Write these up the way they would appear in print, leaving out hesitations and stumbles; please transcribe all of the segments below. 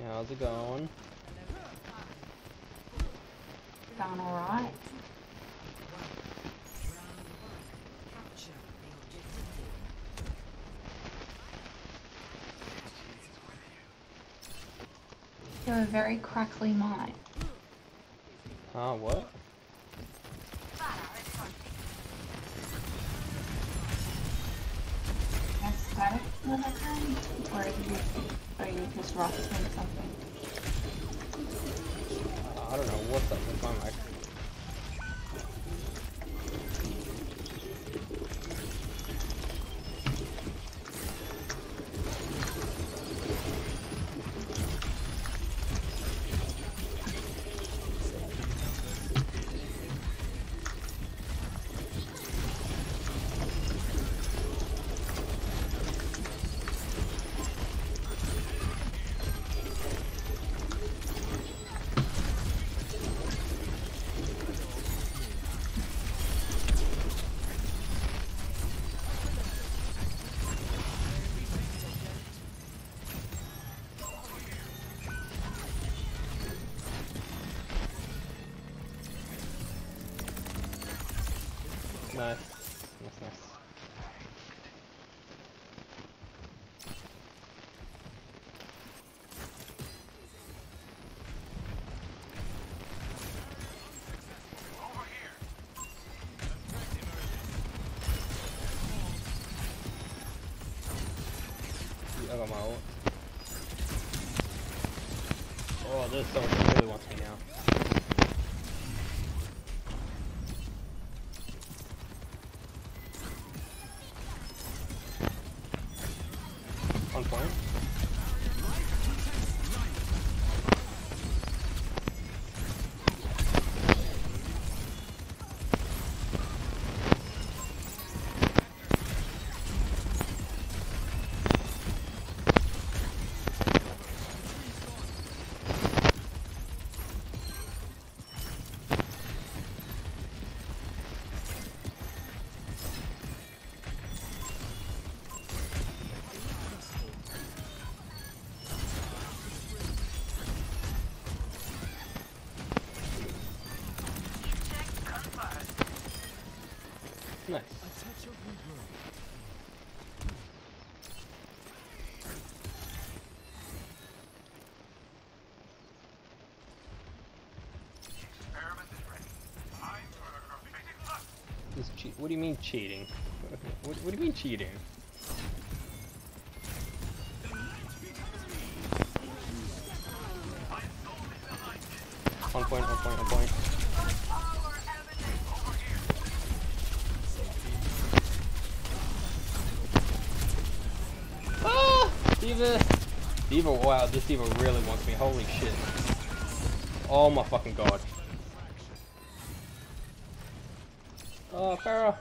How's it going? Going alright. You're a very crackly mine. What? Has static when I come? Or are you just rustling something? I don't know what's up with my mic. Nice. Nice. I got my ult. Oh, this someone really wants me now. On point. Nice. This cheat. What do you mean cheating? What do you mean cheating? On point, on point, on point. D.Va, wow, this D.Va really wants me. Holy shit. Oh my fucking god. Oh, Pharah.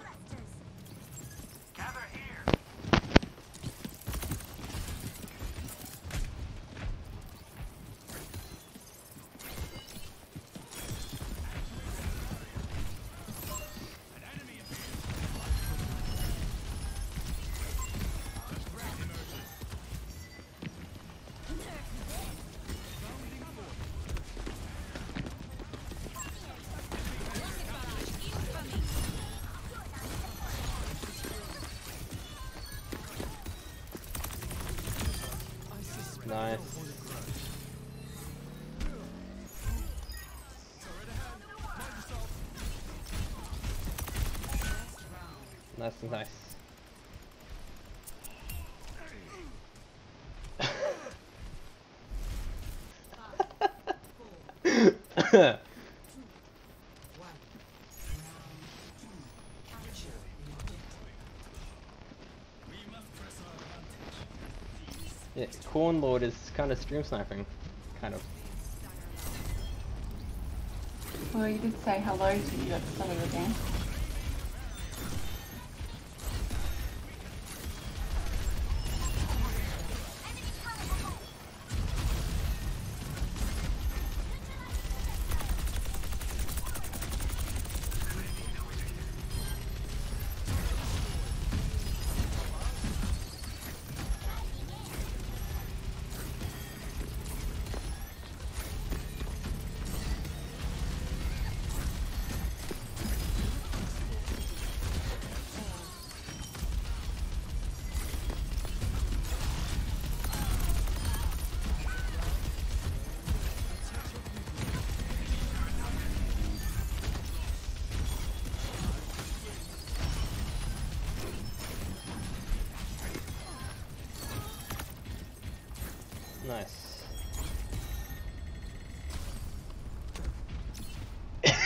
Nice. Nice. Yeah, Corn Lord is kind of stream sniping. Kind of. Well, you did say hello to you at the start of the game.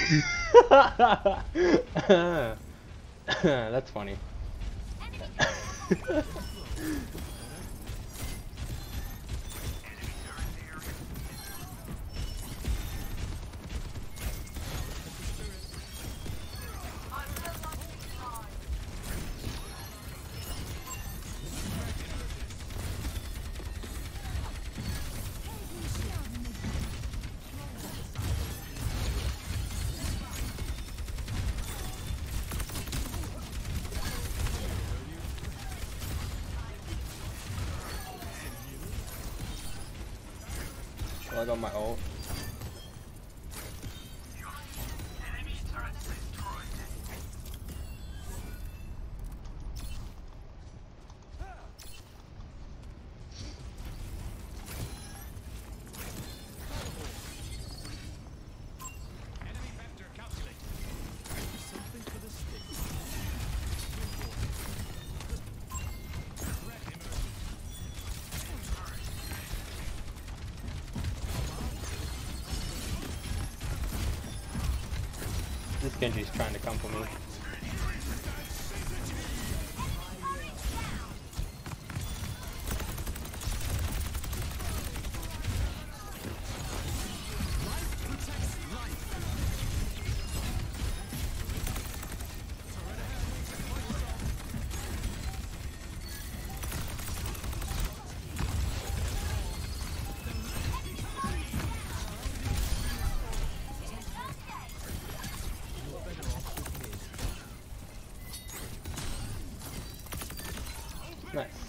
That's funny. I got my ult. This Genji's trying to come for me. Nice.